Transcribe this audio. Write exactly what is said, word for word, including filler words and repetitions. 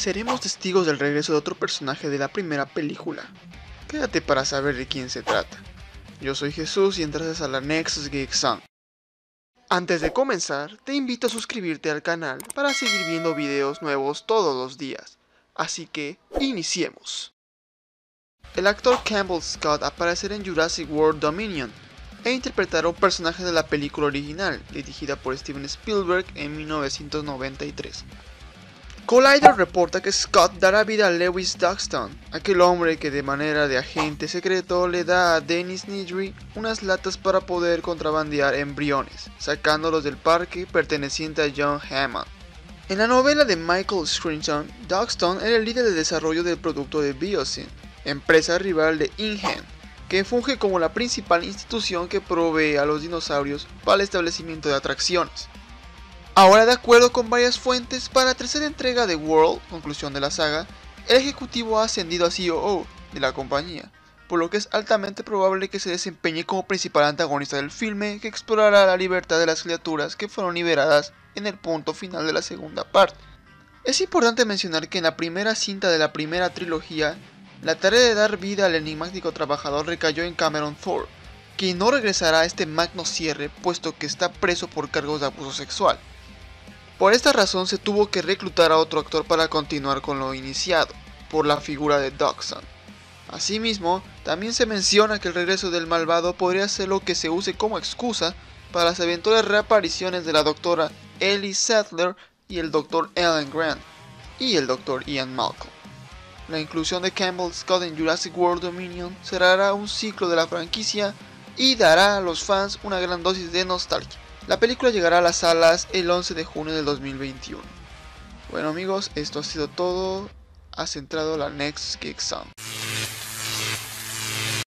seremos testigos del regreso de otro personaje de la primera película. Quédate para saber de quién se trata. Yo soy Jesús y entras a la Nexus Geek Zone. Antes de comenzar, te invito a suscribirte al canal para seguir viendo videos nuevos todos los días. Así que, iniciemos. El actor Campbell Scott aparecerá en Jurassic World Dominion e interpretará un personaje de la película original, dirigida por Steven Spielberg en mil novecientos noventa y tres. Collider reporta que Scott dará vida a Lewis Duxton, aquel hombre que de manera de agente secreto le da a Dennis Nedry unas latas para poder contrabandear embriones, sacándolos del parque perteneciente a John Hammond. En la novela de Michael Crichton, Duxton era el líder de desarrollo del producto de Biosyn, empresa rival de InHand, que funge como la principal institución que provee a los dinosaurios para el establecimiento de atracciones. Ahora, de acuerdo con varias fuentes, para la tercera entrega de World, conclusión de la saga, el ejecutivo ha ascendido a C O O de la compañía, por lo que es altamente probable que se desempeñe como principal antagonista del filme que explorará la libertad de las criaturas que fueron liberadas en el punto final de la segunda parte. Es importante mencionar que en la primera cinta de la primera trilogía, la tarea de dar vida al enigmático trabajador recayó en Cameron Thorpe, quien no regresará a este magno cierre puesto que está preso por cargos de abuso sexual. Por esta razón se tuvo que reclutar a otro actor para continuar con lo iniciado, por la figura de Duxton. Asimismo, también se menciona que el regreso del malvado podría ser lo que se use como excusa para las eventuales reapariciones de la doctora Ellie Sattler y el doctor Alan Grant, y el doctor Ian Malcolm. La inclusión de Campbell Scott en Jurassic World Dominion cerrará un ciclo de la franquicia y dará a los fans una gran dosis de nostalgia. La película llegará a las salas el once de junio del dos mil veintiuno. Bueno amigos, esto ha sido todo. Has entrado a la Nexus Geek Zone.